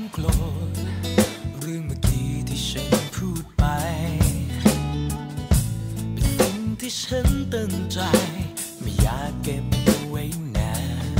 โกรธเรื่องเมื่อกี้ที่ฉันพูดไปเป็นสิ่งที่ฉันตั้งใจไม่อยากเก็บเอาไว้นาน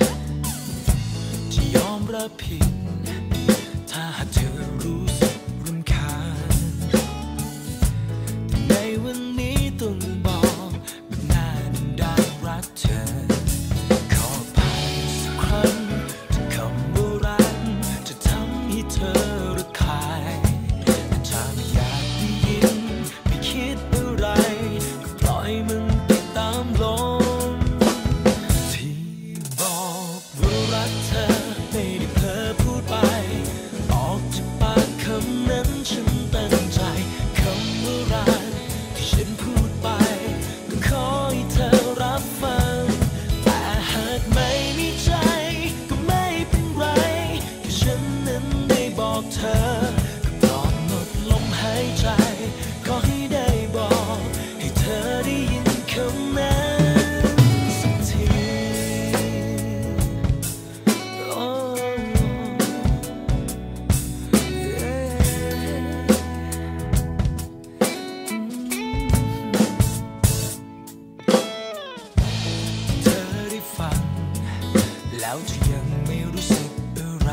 ที่ยอมรับผิดถ้าหากเธอรู้สึกรำคาญแต่ในวันนี้ต้องบอกแบบหน้าด้านรักเธอขออภัยสักครั้งที่คำว่ารักจะทำให้เธอระคายแต่ถ้าไม่อยากได้ยินไม่คิดอะไรก็ปล่อยมันไปตามลมที่บอกว่ารักเธอไม่ได้เพ้อพูดไปออกจากปากคำนั้นฉันตั้งใจคำว่ารักที่ฉันพูดไปก็ขอให้เธอรับฟังแต่หากไม่มีใจก็ไม่เป็นไรแค่ฉันนั้นได้บอกเธอก็ปลอดหมดลมหายใจขอให้ได้บอกให้เธอได้ยินคำนั้นสักทีโอ้เธอได้ฟังแล้วเธอยังไม่รู้สึกอะไร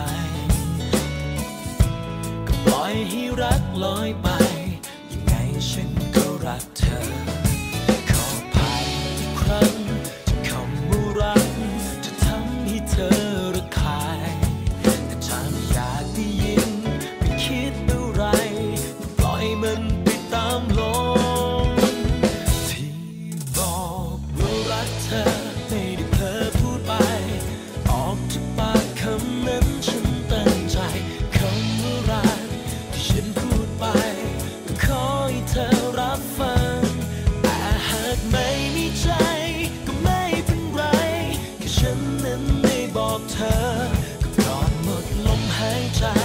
ก็ปล่อยให้รักลอยไปยังไงฉันก็รักเธอขออภัยอีกครั้งที่คำว่ารักจะทำให้เธอระคายแต่ถ้าไม่อยากได้ยินไม่คิดอะไรก็ปล่อยมันไปตามลมที่บอกว่ารักเธอไม่ได้เพ้อพูดไปออกจากปากคำนั้นฉันตั้งใจคำว่ารักที่ฉันพูดไปก็ขอให้เธอรับฟังแต่หากไม่มีใจก็ไม่เป็นไรแค่ฉันนั้นได้บอกเธอก็ปลอดหมดลมหายใจ